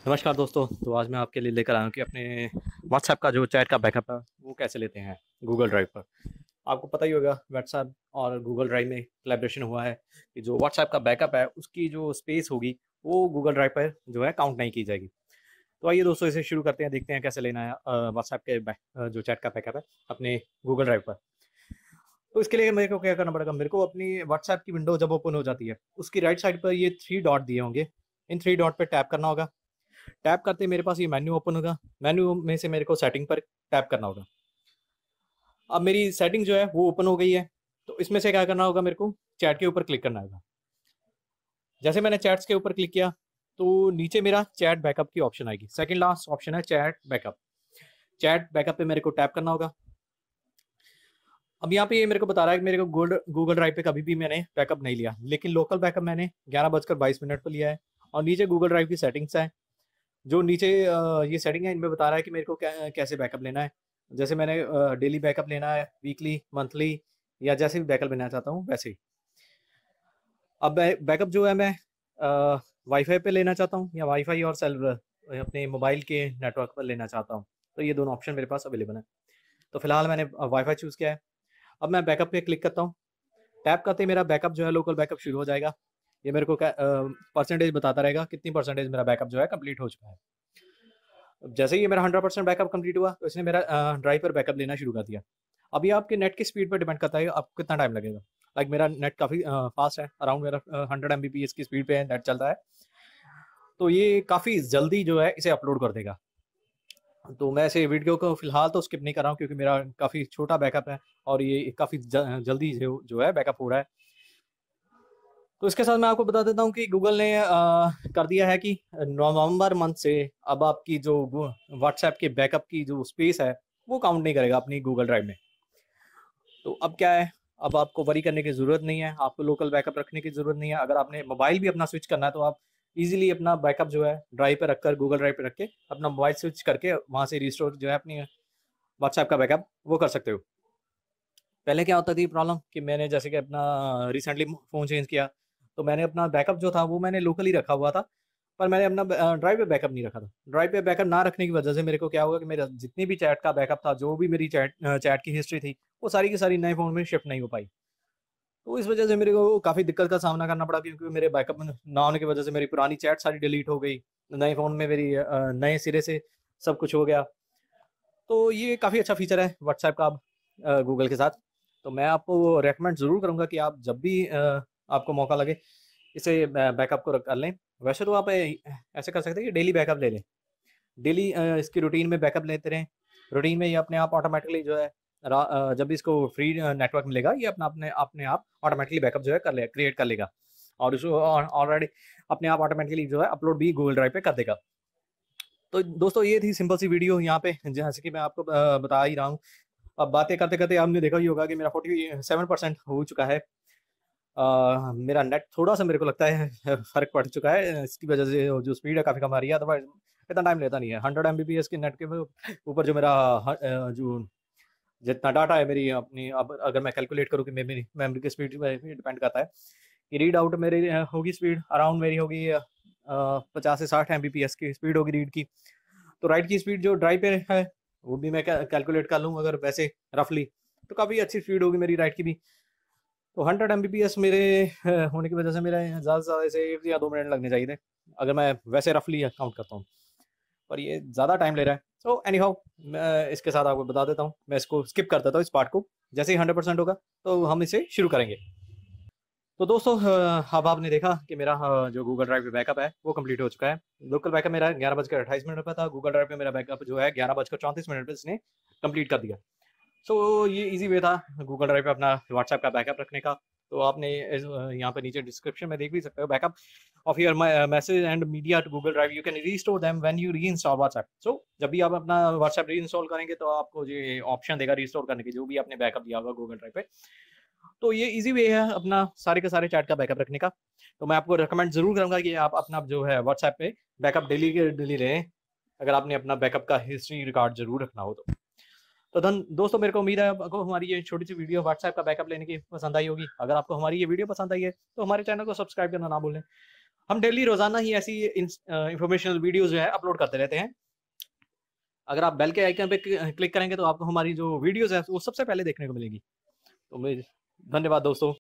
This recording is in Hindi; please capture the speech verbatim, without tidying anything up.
नमस्कार दोस्तों। तो आज मैं आपके लिए लेकर आया हूँ कि अपने व्हाट्सएप का जो चैट का बैकअप है वो कैसे लेते हैं गूगल ड्राइव पर। आपको पता ही होगा व्हाट्सएप और गूगल ड्राइव में कोलैबोरेशन हुआ है कि जो व्हाट्सएप का बैकअप है उसकी जो स्पेस होगी वो गूगल ड्राइव पर जो है काउंट नहीं की जाएगी। तो आइए दोस्तों इसे शुरू करते हैं, देखते हैं कैसे लेना है व्हाट्सएप के back- अ, जो चैट का बैकअप है अपने गूगल ड्राइव पर। तो इसके लिए मेरे को क्या करना पड़ेगा, मेरे को अपनी व्हाट्सएप की विंडो जब ओपन हो जाती है उसकी राइट साइड पर ये थ्री डॉट दिए होंगे, इन थ्री डॉट पर टैप करना होगा। टैप करते ही मेरे पास ये मेन्यू ओपन होगा। मेन्यू में से मेरे को सेटिंग पर टैप करना होगा। अब मेरी सेटिंग जो है वो ओपन हो गई है। तो इसमें से क्या करना होगा, मेरे को चैट के ऊपर क्लिक करना होगा। जैसे मैंने चैट्स के ऊपर क्लिक किया तो नीचे मेरा चैट बैकअप की ऑप्शन आएगी। सेकंड लास्ट ऑप्शन है चैट बैकअप। चैट बैकअप पे मेरे को टैप करना होगा। अब यहाँ पे ये मेरे को बता रहा है कि मेरे को गूगल गूगल ड्राइव पे कभी भी मैंने बैकअप नहीं लिया, लेकिन लोकल बैकअप मैंने ग्यारह बजकर बाईस मिनट पर लिया है। और नीचे गूगल ड्राइव की सेटिंग्स है, जो नीचे अ, ये सेटिंग है, इनमें बता रहा है कि मेरे को कै, कैसे बैकअप लेना है। जैसे मैंने डेली बैकअप लेना है, वीकली, मंथली, या जैसे भी बैकअप लेना चाहता हूँ वैसे ही। अब बैकअप जो है मैं वाईफाई पे लेना चाहता हूँ या वाईफाई और सेल्युलर अपने मोबाइल के नेटवर्क पर लेना चाहता हूँ, तो ये दोनों ऑप्शन मेरे पास अवेलेबल है। तो फिलहाल मैंने वाईफाई चूज़ किया है। अब मैं बैकअप पे क्लिक करता हूँ। टैप करते ही मेरा बैकअप जो है लोकल बैकअप शुरू हो जाएगा। ये मेरे को परसेंटेज बताता रहेगा कितनी परसेंटेज मेरा बैकअप जो है कंप्लीट हो चुका है। अब जैसे ही ये मेरा हंड्रेड परसेंट बैकअप कंप्लीट हुआ तो इसने मेरा ड्राइव पर बैकअप लेना शुरू कर दिया। अब ये आपके नेट की स्पीड पर डिपेंड करता है आपको कितना टाइम लगेगा। लाइक मेरा नेट काफ़ी फास्ट है, अराउंड मेरा hundred M B P S की स्पीड पे नेट चलता है। तो ये काफ़ी जल्दी जो है इसे अपलोड कर देगा। तो मैं इसे वीडियो को फिलहाल तो स्किप नहीं कर रहा हूँ क्योंकि मेरा काफ़ी छोटा बैकअप है और ये काफ़ी जल्दी जो जो है बैकअप हो रहा है। तो इसके साथ मैं आपको बता देता हूँ कि गूगल ने अ, कर दिया है कि नवंबर मंथ से अब आपकी जो व्हाट्सएप के बैकअप की जो स्पेस है वो काउंट नहीं करेगा अपनी गूगल ड्राइव में। तो अब क्या है, अब आपको वरी करने की ज़रूरत नहीं है, आपको लोकल बैकअप रखने की ज़रूरत नहीं है। अगर आपने मोबाइल भी अपना स्विच करना है तो आप इजीली अपना बैकअप जो है ड्राइव पे रखकर, गूगल ड्राइव पे रख के अपना मोबाइल स्विच करके वहाँ से रिस्टोर जो है अपनी व्हाट्सएप का बैकअप वो कर सकते हो। पहले क्या होता थी प्रॉब्लम कि मैंने जैसे कि अपना रिसेंटली फ़ोन चेंज किया, तो मैंने अपना बैकअप जो था वो मैंने लोकली रखा हुआ था, पर मैंने अपना ब अ, ड्राइव पे बैकअप नहीं रखा था। ड्राइव पे बैकअप ना रखने की वजह से मेरे को क्या हुआ कि मेरा जितनी भी चैट का बैकअप था, जो भी मेरी चैट अ, चैट की हिस्ट्री थी, वो सारी की सारी नए फ़ोन में शिफ्ट नहीं हो पाई। तो इस वजह से मेरे को काफ़ी दिक्कत का सामना करना पड़ा क्योंकि मेरे बैकअप में ना होने की वजह से मेरी पुरानी चैट सारी डिलीट हो गई। नए फ़ोन में मेरी अ, नए सिरे से सब कुछ हो गया। तो ये काफ़ी अच्छा फ़ीचर है व्हाट्सऐप का अब अ, गूगल के साथ। तो मैं आपको रिकमेंड ज़रूर करूँगा कि आप जब भी अ, आपको मौका लगे इसे बै बैकअप को कर लें। वैसे तो आप ए ऐसे कर सकते हैं कि डेली बैकअप ले लें। डेली अ, इसकी रूटीन में बैकअप लेते रहें। रूटीन में ये अपने आप ऑटोमैटिकली जो है रा अ, जब भी इसको फ्री अ, नेटवर्क मिलेगा ये अपना अपने अपने आप ऑटोमैटिकली बैकअप जो है कर ले क्रिएट कर लेगा और उसको ऑ ऑलरेडी अपने आप ऑटोमैटिकली जो है अपलोड भी गूगल ड्राइव पे कर देगा। तो दोस्तों ये थी सिंपल सी वीडियो यहाँ पे जैसे कि मैं आपको अ, बता ही रहा हूँ। अब बातें करते-करते आपने देखा ही होगा कि मेरा फोर्टी सेवन परसेंट हो चुका है। अ, मेरा नेट थोड़ा-सा मेरे को लगता है फ़र्क पड़ चुका है। इसकी वजह से जो स्पीड है काफ़ी कम आ रही है, अदरवाइज़ इतना टाइम लेता नहीं है। हंड्रेड एमबीपीएस के नेट के वो ऊपर जो मेरा ह अ, जो जितना डाटा है मेरी अपनी, अब अगर मैं कैलकुलेट करूँ कि मे मेरी मेमोरी की स्पीड पे भी डिपेंड करता है कि रीड आउट मेरी अ, होगी स्पीड अराउंड मेरी होगी अ, पचास से साठ एमबीपीएस की स्पीड होगी रीड की। तो राइट की स्पीड जो ड्राइव पे है वो भी मैं कै कैलकुलेट कर लूँ अगर वैसे रफली, तो काफ़ी अच्छी स्पीड होगी मेरी राइट की भी। तो हंड्रेड एमबीपीएस मेरे अ, होने की वजह से मेरा ज़्यादा से ज़्यादा ऐसे एक या दो मिनट लगने चाहिए थे, अगर मैं वैसे रफली काउंट करता हूँ। पर ये ज़्यादा टाइम ले रहा है। सो एनी हाउ मैं इसके साथ आपको बता देता हूँ, मैं इसको स्किप कर देता हूँ इस पार्ट को। जैसे ही हंड्रेड परसेंट होगा तो हम इसे शुरू करेंगे। तो दोस्तों अ, अब आपने देखा कि मेरा अ, जो गूगल ड्राइव पे बैकअप है वो कंप्लीट हो चुका है। लोकल बैकअप मेरा ग्यारह बजकर अट्ठाईस मिनट पे था, गूगल ड्राइव पे मेरा बैकअप जो है ग्यारह बजकर चौंतीस मिनट पे इसने कंप्लीट कर दिया। सो ये ईज़ी वे था गूगल ड्राइव पे अपना व्हाट्सएप का बैकअप रखने का। तो आपने इस अ, यहाँ पे नीचे डिस्क्रिप्शन में देख भी सकते हो, backup of your message and media to Google drive, you can restore them when you reinstall WhatsApp. So जब भी आप अपना व्हाट्सएप रीइंस्टॉल करेंगे तो आपको ये ऑप्शन देगा रिस्टोर करने की, जो भी आपने बैकअप दिया होगा गूगल ड्राइव पे। तो ये ईज़ी वे है अपना सारे के सारे चैट का बैकअप रखने का। तो मैं आपको रिकमेंड ज़रूर करूँगा कि आप अपना जो है व्हाट्सएप पे बैकअप डेली के डेली लें, अगर आपने अपना बैकअप का हिस्ट्री रिकॉर्ड ज़रूर रखना हो तो। तो धन दोस्तों, मेरे को उम्मीद है आपको हमारी ये छोटी-सी वीडियो व्हाट्सएप का बैकअप लेने की पसंद आई होगी। अगर आपको हमारी ये वीडियो पसंद आई है, तो हमारे चैनल को सब्सक्राइब करना ना भूलें हम डेली रोज़ाना ही ऐसी इंस अ, इन्फॉर्मेशनल वीडियोज़ जो है अपलोड करते रहते हैं। अगर आप बेल के आइकन पे क्लि क्लिक करेंगे तो आपको हमारी जो वीडियोज़ हैं वो सबसे पहले देखने को मिलेंगी। तो मैं धन्यवाद दोस्तों।